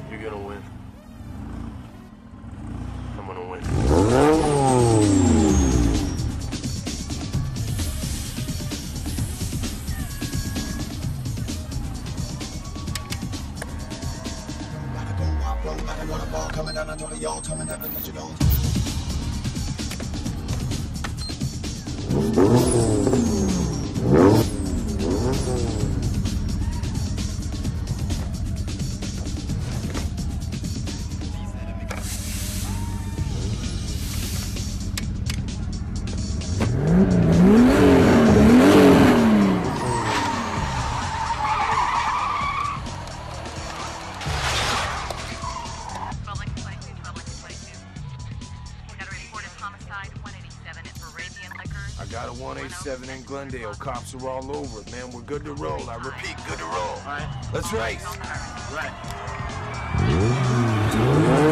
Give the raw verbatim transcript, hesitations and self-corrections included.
You're gonna win. I'm gonna win. Coming out, I know y'all coming out, let you know. I got a one eighty-seven in Glendale. Cops are all over it, man. We're good to roll. I repeat, good to roll. All right. Let's race. Right.